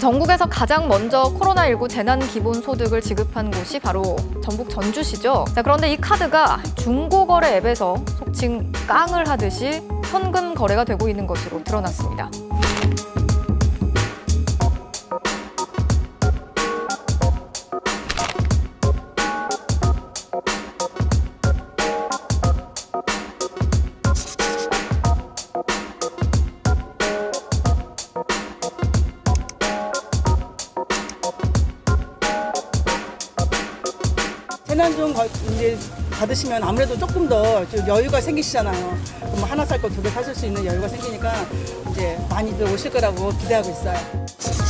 전국에서 가장 먼저 코로나19 재난기본소득을 지급한 곳이 바로 전북 전주시죠. 자, 그런데 이 카드가 중고거래 앱에서 속칭 깡을 하듯이 현금 거래가 되고 있는 것으로 드러났습니다. 재난지원 이제 받으시면 아무래도 조금 더 여유가 생기시잖아요. 그럼 하나 살 거 두 개 사실 수 있는 여유가 생기니까 이제 많이들 오실 거라고 기대하고 있어요.